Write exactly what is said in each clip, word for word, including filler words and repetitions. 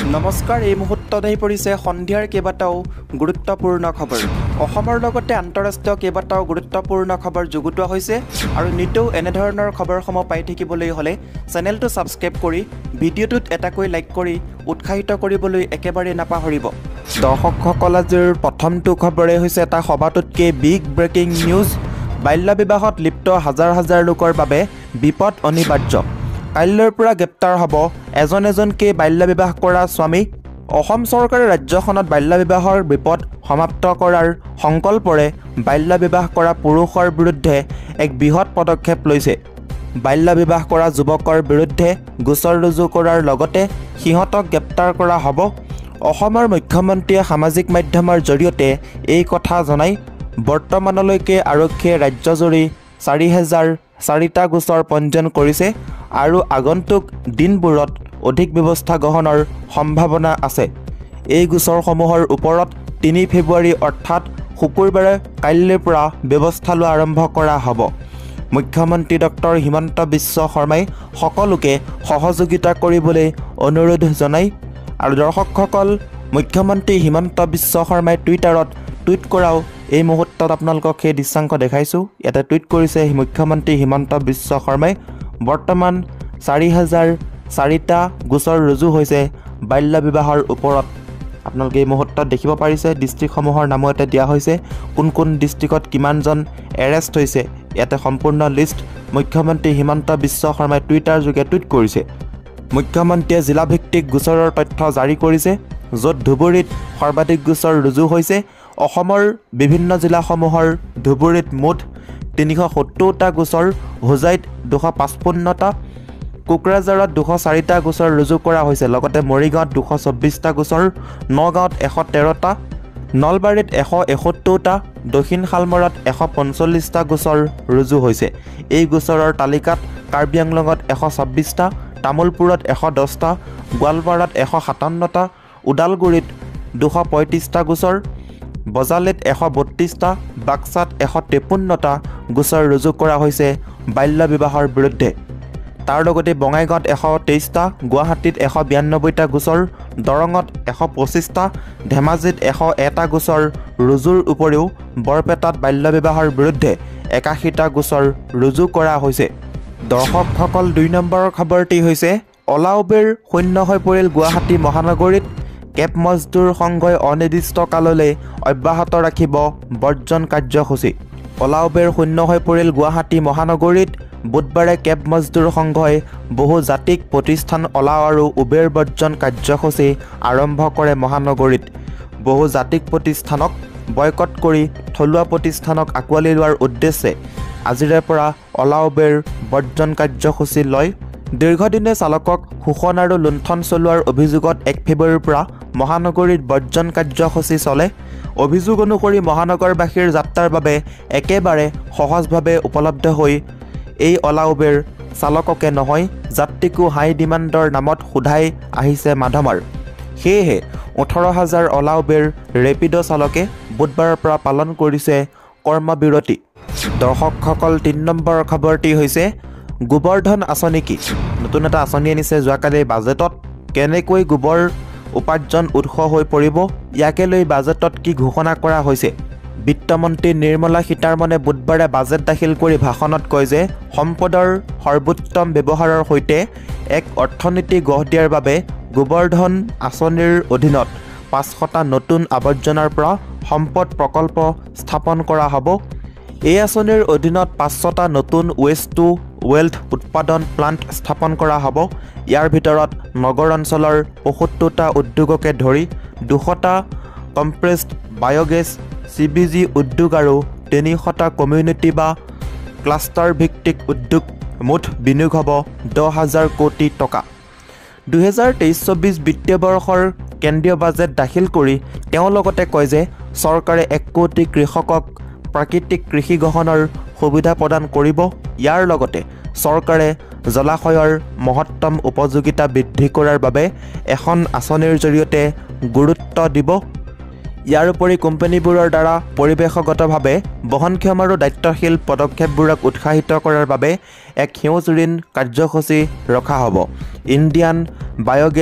নমস্কাৰ এই মুহূৰ্তত আহি পৰিছে সন্ধিয়াৰ কেইবাটাও গুৰুত্বপূৰ্ণ খবৰ অসমৰ লগতে আন্তঃৰাষ্ট্ৰীয় কেইবাটাও গুৰুত্বপূৰ্ণ খবৰ যুগুতোৱা হৈছে আৰু নিতৌ এনেধৰণৰ খবৰসমূহ পাই থাকিবলৈ হ'লে চেনেলটো ছাবস্ক্ৰাইব কৰি ভিডিঅ'টোত এটাকৈ লাইক কৰি উৎসাহিত কৰিবলৈ একেবাৰে নাপাহৰিব দৰ্শকসকল আজিৰ প্ৰথমটো খবৰে হৈছে এটা সবাতোতকৈ বিগ ব্ৰেকিং নিউজ বাল্য বিবাহত লিপ্ত হাজাৰ হাজাৰ লোকৰ বাবে বিপদ অনিবাৰ্য কাইলৈৰ পৰা গ্ৰেপ্তাৰ হ'ব এজন এজনকৈ বাল্য বিবাহ কৰা স্বামী অসম চৰকাৰে ৰাজ্যখনত বাল্য বিবাহৰ বিপদ সমাপ্ত কৰাৰ সংকল্পৰে বাল্য বিবাহ কৰা পুৰুষৰ বিৰুদ্ধে এক বৃহৎ পদক্ষেপ লৈছে বাল্য বিবাহ কৰা যুৱকৰ বিৰুদ্ধে গোচৰ ৰুজু কৰাৰ লগতে সিহঁতক গ্ৰেপ্তাৰ কৰা হ'ব অসমৰ মুখ্যমন্ত্ৰীয়ে সামাজিক মাধ্যমৰ জৰিয়তে এই কথা জনাই বৰ্তমানলৈকে আৰক্ষীয়ে ৰাজ্যজুৰি চাৰি হাজাৰ চাৰিটা গোচৰ পঞ্জীয়ন কৰিছে আৰু আগন্তুক দিনবোৰত অধিক ব্যৱস্থা গ্ৰহণৰ সম্ভাৱনা আছে এই গোচৰসমূহৰ ওপৰত তিনি ফেব্ৰুৱাৰী অৰ্থাৎ শুকুৰবাৰে কাইলৈৰ পৰা ব্যৱস্থা লোৱা আৰম্ভ কৰা হ'ব মুখ্যমন্ত্ৰী ডক্টৰ হিমন্ত বিশ্ব শৰ্মাই সকলোকে সহযোগিতা কৰিবলৈ অনুৰোধ জনাই আৰু দৰ্শকসকল মুখ্যমন্ত্ৰী হিমন্ত বিশ্ব শৰ্মাই টুইটাৰত টুইট কৰাও এই মুহূৰ্তত আপোনালোকক সেই দৃশ্যাংশ দেখাইছোঁ ইয়াতে টুইট কৰিছে মুখ্যমন্ত্ৰী হিমন্ত বিশ্ব শৰ্মাই বৰ্তমান চাৰি হাজাৰ চাৰিটা গোচৰ ৰুজু হৈছে বাল্য বিবাহৰ ওপৰত আপোনালোকে এই মুহূৰ্তত দেখিব পাৰিছে ডিষ্ট্ৰিক্টসমূহৰ নামো ইয়াতে দিয়া হৈছে কোন কোন ডিষ্ট্ৰিক্টত কিমানজন এৰেষ্ট হৈছে ইয়াতে সম্পূৰ্ণ লিষ্ট মুখ্যমন্ত্ৰী হিমন্ত বিশ্ব শৰ্মাই টুইটাৰ যোগে টুইট কৰিছে মুখ্যমন্ত্ৰীয়ে জিলাভিত্তিক গোচৰৰ তথ্য জাৰি কৰিছে য'ত ধুবুৰীত সৰ্বাধিক গোচৰ ৰুজু হৈছে অসমৰ বিভিন্ন জিলাসমূহৰ ধুবুৰীত মুঠ তিনিশ সত্তৰটা গোচৰ হোজাইত দুশ পঁচপন্নটা কোকৰাঝাৰত দুশ চাৰিটা গোচৰ ৰুজু কৰা হৈছে লগতে মৰিগাঁৱত দুশ চৌব্বিছটা গোচৰ নগাঁৱত এশ তেৰটা নলবাৰীত এশ এসত্তৰটা দক্ষিণ শালমৰাত এশ পঞ্চল্লিছটা গোচৰ ৰুজু হৈছে এই গোচৰৰ তালিকাত কাৰ্বি আংলঙত এশ ছাব্বিছটা তামোলপুৰত এশ দহটা গোৱালপাৰাত এশ সাতাৱন্নটা ওদালগুৰিত দুশ পঁয়ত্ৰিছটা গোচৰ বজালিত এশ বত্ৰিছটা বাক্সাত এশ তেপন্নটা গোচৰ ৰুজু কৰা হৈছে বাল্য বিবাহৰ বিৰুদ্ধে তাৰ লগতে বঙাইগাঁৱত এশ তেইছটা গুৱাহাটীত এশ বিৰান্নব্বৈটা গোচৰ দৰঙত এশ পঁচিছটা ধেমাজিত এশ এটা গোচৰ ৰুজুৰ উপৰিও বৰপেটাত বাল্য বিবাহৰ বিৰুদ্ধে একাশীটা গোচৰ ৰুজু কৰা হৈছে দৰ্শকসকল দুই নম্বৰৰ খবৰটি হৈছে অলা উবেৰ শূন্য হৈ পৰিল গুৱাহাটী মহানগৰীত কেব মজদুৰ সংঘই অনিৰ্দিষ্ট কাললৈ অব্যাহত ৰাখিব বৰ্জন কাৰ্যসূচী অলা উবেৰ শূন্য হৈ পৰিল গুৱাহাটী মহানগৰীত বুধবাৰে কেব মজদুৰ সংঘই বহু জাতিক প্ৰতিষ্ঠান অলা আৰু উবেৰ বৰ্জন কাৰ্যসূচী আৰম্ভ কৰে মহানগৰীত বহু জাতিক প্ৰতিষ্ঠানক বয়কট কৰি থলুৱা প্ৰতিষ্ঠানক আঁকোৱালি লোৱাৰ উদ্দেশ্যে আজিৰে পৰা অলা উবেৰ বৰ্জন কাৰ্যসূচী লয় দীৰ্ঘদিনে চালকক শোষণ আৰু লুণ্ঠন চলোৱাৰ অভিযোগত এক ফেব্ৰুৱাৰীৰ পৰা মহানগৰীত বৰ্জন কাৰ্যসূচী চলে অভিযোগ অনুসৰি মহানগৰবাসীৰ যাত্ৰাৰ বাবে একেবাৰে সহজভাৱে উপলব্ধ হৈ এই অলা উবেৰ চালককে নহয় যাত্ৰীকো হাই ডিমাণ্ডৰ নামত সোধাই আহিছে মাধমাৰ সেয়েহে ওঠৰ হাজাৰ অলা উবেৰ ৰেপিড' চালকে বুধবাৰৰ পৰা পালন কৰিছে কৰ্মবিৰতি দৰ্শকসকল তিনি নম্বৰ খবৰটি হৈছে গোবৰ্ধন আঁচনি কি নতুন এটা আঁচনি আনিছে যোৱাকালি বাজেটত কেনেকৈ গোবৰ উপাৰ্জন উৎস হৈ পৰিব ইয়াকে লৈ বাজেটত কি ঘোষণা কৰা হৈছে বিত্তমন্ত্ৰী নিৰ্মলা সীতাৰমণে বুধবাৰে বাজেট দাখিল কৰি ভাষণত কয় যে সম্পদৰ সৰ্বোত্তম ব্যৱহাৰৰ সৈতে এক অৰ্থনীতি গঢ় দিয়াৰ বাবে গোবৰ্ধন আঁচনিৰ অধীনত পাঁচশটা নতুন আৱৰ্জনাৰ পৰা সম্পদ প্ৰকল্প স্থাপন কৰা হ'ব এই আঁচনিৰ অধীনত পাঁচশটা নতুন ৱেষ্ট টু ৱেল্থ উৎপাদন প্লাণ্ট স্থাপন কৰা হ'ব ইয়াৰ ভিতৰত নগৰ অঞ্চলৰ পঁয়সত্তৰটা উদ্যোগকে ধৰি দুশটা compressed biogas C B G উদ্যোগ আৰু তিনিশটা কমিউনিটি বা ক্লাষ্টাৰ ভিত্তিক উদ্যোগ মুঠ বিনিয়োগ হ'ব দহ হাজাৰ কোটি টকা দুহেজাৰ তেইছ চৌব্বিছ বিত্তীয় বৰ্ষৰ কেন্দ্ৰীয় বাজেট দাখিল কৰি তেওঁ লগতে কয় যে চৰকাৰে এক কোটি কৃষকক প্ৰাকৃতিক কৃষি গ্ৰহণৰ সুবিধা প্ৰদান কৰিব ইয়াৰ লগতে চৰকাৰে জলাশয়ৰ মহত্তম উপযোগিতা বৃদ্ধি কৰাৰ বাবে এখন আঁচনিৰ জৰিয়তে গুৰুত্ব দিব ইয়াৰ উপৰি কোম্পানীবোৰৰ দ্বাৰা পৰিৱেশগতভাৱে বহনক্ষম আৰু দায়িত্বশীল পদক্ষেপবোৰক উৎসাহিত কৰাৰ বাবে এক সেউজ ঋণ কাৰ্যসূচী ৰখা হ'ব ইণ্ডিয়ান বায়'গেছ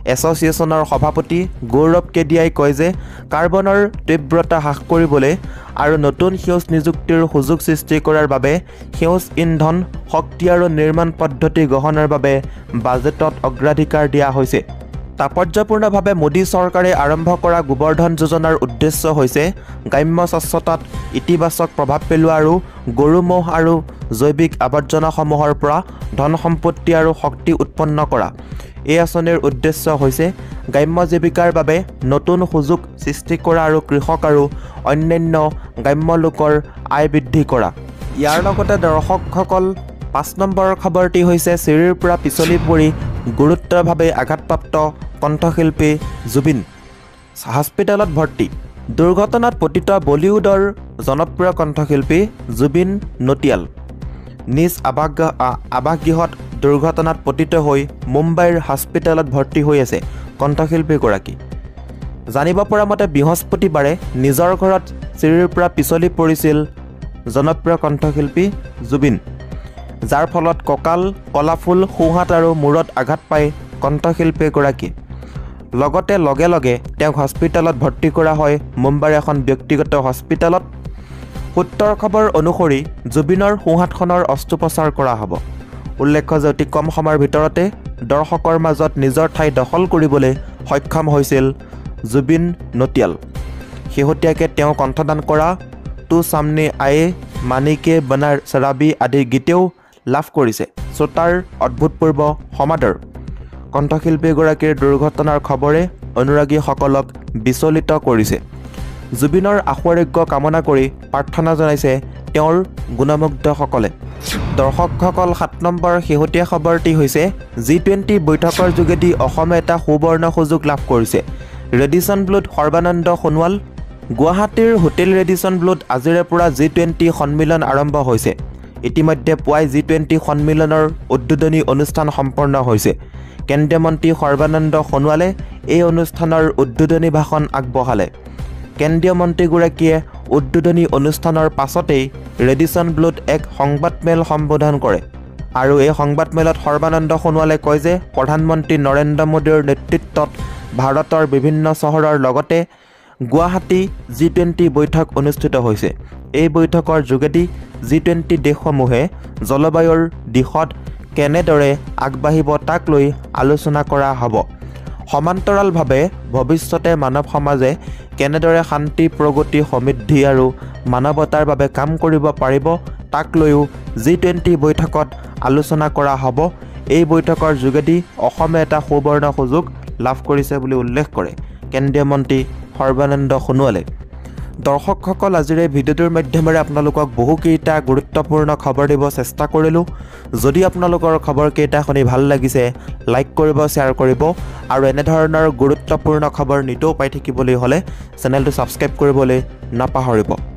এছ'চিয়েশ্যনৰ সভাপতি গৌৰৱ কেডিয়াই কয় যে কাৰ্বনৰ তীব্ৰতা হ্ৰাস কৰিবলৈ আৰু নতুন সেউজ নিযুক্তিৰ সুযোগ সৃষ্টি কৰাৰ বাবে সেউজ ইন্ধন শক্তি আৰু নিৰ্মাণ পদ্ধতি গ্ৰহণৰ বাবে বাজেটত অগ্ৰাধিকাৰ দিয়া হৈছে। তাৎপৰ্যপূৰ্ণভাৱে মোদী চৰকাৰে আৰম্ভ কৰা গোবৰ্ধন যোজনাৰ উদ্দেশ্য হৈছে গ্ৰাম্য স্বচ্ছতাত ইতিবাচক প্ৰভাৱ পেলোৱা আৰু গৰু ম'হ আৰু জৈৱিক আৱৰ্জনাসমূহৰ পৰা ধন সম্পত্তি আৰু শক্তি উৎপন্ন কৰা। এই আঁচনিৰ উদ্দেশ্য হৈছে গ্ৰাম্য জীৱিকাৰ বাবে নতুন সুযোগ সৃষ্টি কৰা আৰু কৃষক আৰু অন্যান্য গ্ৰাম্য লোকৰ আয় বৃদ্ধি কৰা। ইয়াৰ লগতে দৰ্শকসকল পাঁচ নম্বৰ খবৰটি হৈছে চিৰিৰ পৰা পিছলি পৰি গুৰুতৰভাৱে আঘাতপ্ৰাপ্ত কণ্ঠশিল্পী জুবিন হস্পিটেলত ভৰ্তি। দুৰ্ঘটনাত পতিত বলিউডৰ জনপ্ৰিয় কণ্ঠশিল্পী জুবিন নটিয়াল নিজ আৱাসগৃহ আৱাসগৃহত দুৰ্ঘটনাত পতিত হৈ মুম্বাইৰ হস্পিটেলত ভৰ্তি হৈ আছে কণ্ঠশিল্পীগৰাকী। জানিব পৰা মতে বৃহস্পতিবাৰে নিজৰ ঘৰত চিৰিৰ পৰা পিছলি পৰিছিল জনপ্ৰিয় কণ্ঠশিল্পী জুবিন, যাৰ ফলত কঁকাল, কলাফুল, সোঁহাত আৰু মূৰত আঘাত পায় কণ্ঠশিল্পীগৰাকী। লগতে লগে লগে তেওঁক হস্পিটেলত ভৰ্তি কৰা হয় মুম্বাইৰ এখন ব্যক্তিগত হস্পিটেলত। সূত্ৰৰ খবৰ অনুসৰি জুবিনৰ সোঁহাতখনৰ অস্ত্ৰোপচাৰ কৰা হ'ব। উল্লেখ্য যে অতি কম সময়ৰ ভিতৰতে দৰ্শকৰ মাজত নিজৰ ঠাই দখল কৰিবলৈ সক্ষম হৈছিল জুবিন নটিয়াল। শেহতীয়াকৈ তেওঁ কণ্ঠদান কৰা তু সামনে আয়ে, মানিকে বনাৰ শৰাবী আদি গীতেও লাভ কৰিছে শ্ৰোতাৰ অভূতপূৰ্ব সমাদৰ। কণ্ঠশিল্পীগৰাকীৰ দুৰ্ঘটনাৰ খবৰে অনুৰাগীসকলক বিচলিত কৰিছে। জুবিনৰ আশু আৰোগ্য কামনা কৰি প্ৰাৰ্থনা জনাইছে তেওঁৰ গুণমুগ্ধসকলে। দৰ্শকসকল সাত নম্বৰ শেহতীয়া খবৰটি হৈছে জি টুৱেণ্টি বৈঠকৰ যোগেদি অসমে এটা সুবৰ্ণ সুযোগ লাভ কৰিছে। ৰেডিচন ব্লুত সৰ্বানন্দ সোণোৱাল। গুৱাহাটীৰ হোটেল ৰেডিচন ব্লুত আজিৰে পৰা জি টুৱেণ্টি সন্মিলন আৰম্ভ হৈছে। ইতিমধ্যে পুৱাই জি টুৱেণ্টি সন্মিলনৰ উদ্বোধনী অনুষ্ঠান সম্পন্ন হৈছে। কেন্দ্ৰীয় মন্ত্ৰী সৰ্বানন্দ সোণোৱালে এই অনুষ্ঠানৰ উদ্বোধনী ভাষণ আগবঢ়ালে। কেন্দ্ৰীয় মন্ত্ৰীগৰাকীয়ে উদ্বোধনী অনুষ্ঠানৰ পাছতেই ৰেডিচন ব্লুত এক সংবাদমেল সম্বোধন কৰে আৰু এই সংবাদমেলত সৰ্বানন্দ সোণোৱালে কয় যে প্ৰধানমন্ত্ৰী নৰেন্দ্ৰ মোদীৰ নেতৃত্বত ভাৰতৰ বিভিন্ন চহৰৰ লগতে গুৱাহাটী জি টুৱেণ্টি বৈঠক অনুষ্ঠিত হৈছে। এই বৈঠকৰ যোগেদি জি টুৱেণ্টি দেশসমূহে জলবায়ুৰ দিশত কেনেদৰে আগবাঢ়িব তাক লৈ আলোচনা কৰা হ'ব। সমান্তৰালভাৱে ভৱিষ্যতে মানৱ সমাজে কেনেদৰে শান্তি, প্ৰগতি, সমৃদ্ধি আৰু মানৱতাৰ বাবে কাম কৰিব পাৰিব তাক লৈও জি টুৱেণ্টি বৈঠকত আলোচনা কৰা হ'ব। এই বৈঠকৰ যোগেদি অসমে এটা সুবৰ্ণ সুযোগ লাভ কৰিছে বুলি উল্লেখ কৰে কেন্দ্ৰীয় মন্ত্ৰী সৰ্বানন্দ সোণোৱালে। দৰ্শকসকল, আজিৰ এই ভিডিঅ'টোৰ মাধ্যমেৰে আপোনালোকক বহুকেইটা গুৰুত্বপূৰ্ণ খবৰ দিব চেষ্টা কৰিলোঁ। যদি আপোনালোকৰ খবৰকেইটা শুনি ভাল লাগিছে লাইক কৰিব, শ্বেয়াৰ কৰিব আৰু এনেধৰণৰ গুৰুত্বপূৰ্ণ খবৰ নিতৌ পাই থাকিবলৈ হ'লে চেনেলটো ছাবস্ক্ৰাইব কৰিবলৈ নাপাহৰিব।